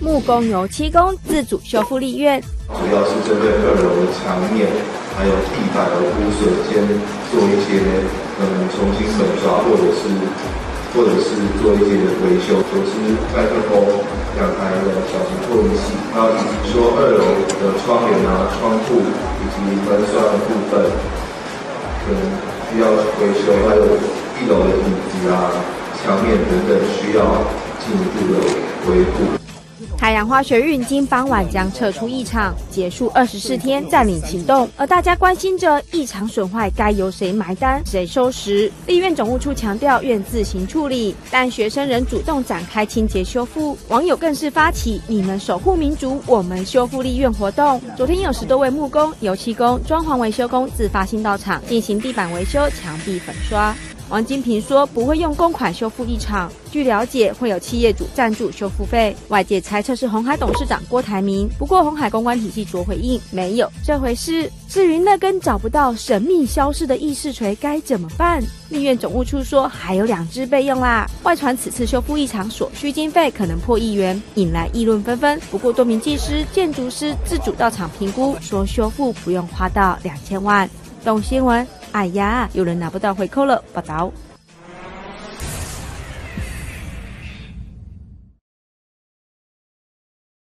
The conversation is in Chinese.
木工、油漆工自主修复立院， 主要是针对2楼的墙面还有地板的污水间做一些重新粉刷，或者是做一些维修，就是麦克风、2台的小型扩音器，还有以及说2楼的窗帘啊、窗户以及门栓的部分，可能需要维修，还有1楼的椅子啊、墙面等等需要进一步的维护。 太阳花学运今傍晚将撤出议场，结束24天占领行动。而大家关心着议场损坏该由谁埋单、谁收拾？立院总务处强调愿自行处理，但学生仍主动展开清洁修复。网友更是发起“你们守护民主，我们修复立院”活动。昨天有10多位木工、油漆工、装潢维修工自发性到场进行地板维修、墙壁粉刷。王金平说不会用公款修复议场，据了解会有企业主赞助修复费，外界猜测是鸿海董事长郭台铭，不过鸿海公关体系着回应没有这回事。至于那根找不到、神秘消失的议事锤该怎么办？立院总务处说还有2支备用啦。外传此次修复议场所需经费可能破1亿元，引来议论纷纷。不过多名技师、建筑师自主到场评估，说修复不用花到2000万。动新闻。哎呀，有人拿不到回扣了，报道。